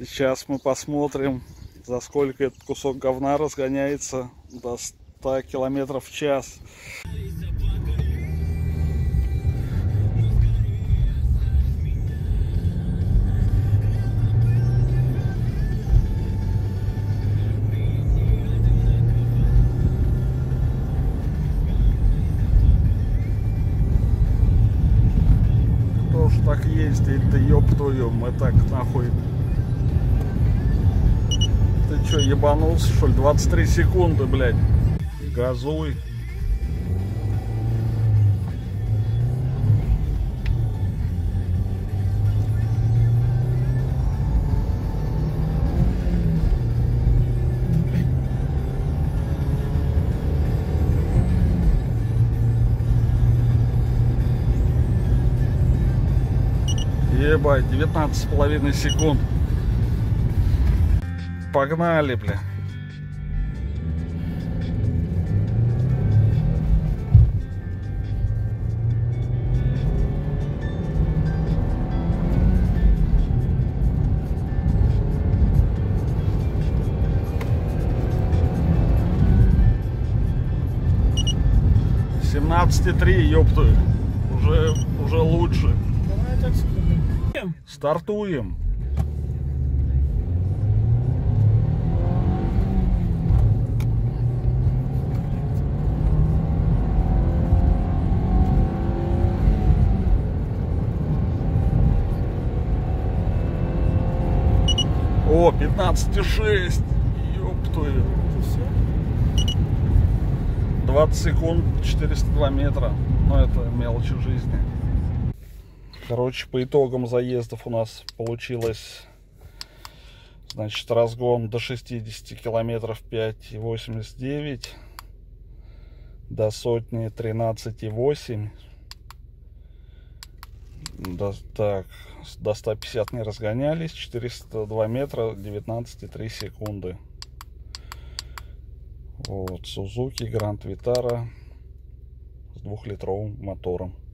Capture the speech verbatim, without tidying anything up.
Сейчас мы посмотрим, за сколько этот кусок говна разгоняется до ста километров в час. Кто ж так ездит-то, ёб твою, мы так нахуй. Ты чё, ебанулся, что ли? двадцать три секунды, блядь. Газуй. Ебать, девятнадцать с половиной секунд. Погнали, бля. семнадцать и три, ёпта. Уже, уже лучше. Стартуем. О, пятнадцать и шесть. Ёптую. двадцать секунд, четыреста два метра. Но это мелочи жизни. Короче, по итогам заездов у нас получилось, значит, разгон до шестидесяти километров пять и восемьдесят девять, до сотни тринадцать и восемь, до, так, до ста пятидесяти не разгонялись, четыреста два метра, девятнадцать и три секунды. Вот, Suzuki Grand Vitara с двухлитровым мотором.